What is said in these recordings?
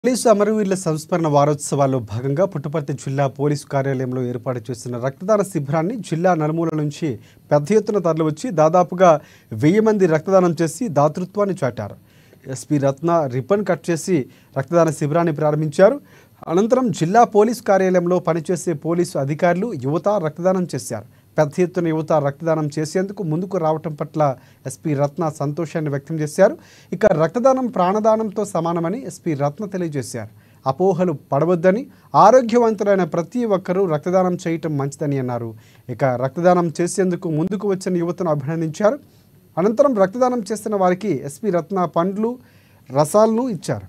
Police అమరవీరుల సంస్మరణ వారోత్సవాల్లో భాగంగా పుట్టపర్తి జిల్లా పోలీసు కార్యాలయంలో ఏర్పాటు చేసిన రక్తదాన శిబిరాన్ని జిల్లా నలుమూల నుంచి పెద్ద ఎత్తున తరలివచ్చి దాదాపుగా 1000 మంది రక్తదానం చేసి దాతృత్వాన్ని చాటారు. ఎస్పీ రత్న రిబ్బన్ కట్ చేసి రక్తదాన శిబిరాన్ని ప్రారంభించారు. అనంతరం జిల్లా పోలీసు కార్యాలయంలో పనిచేసే పోలీసు అధికారులు యువత రక్తదానం చేశారు. పెద్ద ఎత్తున యువత రక్తదానం చేసేందుకు ముందుకు రావటం పట్ల ఎస్పీ రత్న సంతోషాన్ని వ్యక్తం చేశారు. ఇక రక్తదానం ప్రాణదానంతో సమానమని ఎస్పీ రత్న తెలియజేశారు. అపోహలు పడవద్దని, ఆరోగ్యవంతులైన ప్రతి ఒక్కరూ రక్తదానం చేయటం మంచిదని అన్నారు. ఇక రక్తదానం చేసేందుకు ముందుకు వచ్చిన యువతను అభినందించారు. అనంతరం రక్తదానం చేస్తున్న వారికి ఎస్పీ రత్న పండ్లు, రసాలను ఇచ్చారు.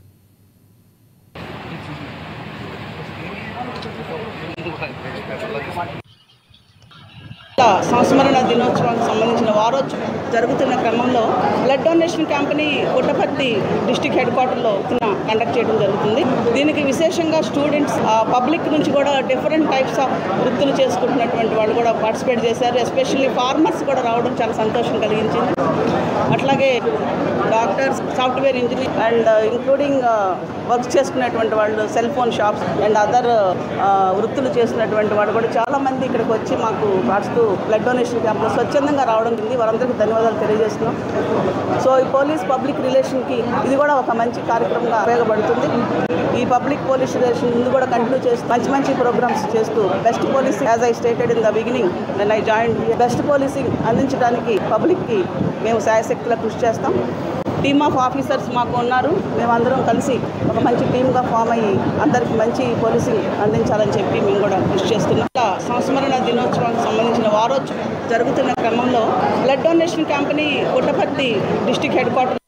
సంస్మరణ దినోత్సవానికి సంబంధించిన వారోత్సవం జరుగుతున్న క్రమంలో బ్లడ్ డొనేషన్ క్యాంప్ని పుట్టపర్తి డిస్టిక్ హెడ్ క్వార్టర్లో కండక్ట్ చేయడం జరుగుతుంది. దీనికి విశేషంగా స్టూడెంట్స్, పబ్లిక్ నుంచి కూడా డిఫరెంట్ టైప్స్ ఆఫ్ వృత్తులు చేసుకుంటున్నటువంటి వాళ్ళు కూడా పార్టిసిపేట్ చేశారు. ఎస్పెషల్లీ ఫార్మర్స్ కూడా రావడం చాలా సంతోషం కలిగించింది. అట్లాగే doctors, software engineer and including work చేసుకునేటువంటి వాళ్ళు, cell phone shops and other వృత్తులు చేసినటువంటి వాళ్ళు కూడా చాలామంది ఇక్కడికి వచ్చి మాకు పాడుతూ బ్లడ్ డొనేషన్ క్యాంప్లో స్వచ్ఛందంగా రావడం జరిగింది. వారందరికీ ధన్యవాదాలు తెలియజేస్తున్నాం. సో ఈ పోలీస్ పబ్లిక్ రిలేషన్కి ఇది కూడా ఒక మంచి కార్యక్రమంగా ఉపయోగపడుతుంది. ఈ పబ్లిక్ పోలీస్ రిలేషన్ ముందు కూడా కంటిన్యూ చేస్తూ మంచి ప్రోగ్రామ్స్ చేస్తూ best policing, as I stated in the beginning when I join, best policing అందించడానికి పబ్లిక్కి మేము శాయశక్తిగా కృషి చేస్తాం. టీమ్ ఆఫ్ ఆఫీసర్స్ మాకు ఉన్నారు. మేమందరం కలిసి ఒక మంచి టీమ్గా ఫామ్ అయ్యి అందరికీ మంచి పోలీసింగ్ అందించాలని చెప్పి మేము కూడా కృషి చేస్తున్నాం. సంస్మరణ దినోత్సవానికి సంబంధించిన వారోత్సవం జరుగుతున్న క్రమంలో బ్లడ్ డొనేషన్ క్యాంప్ని పుట్టపర్తి డిస్టిక్ హెడ్ క్వార్టర్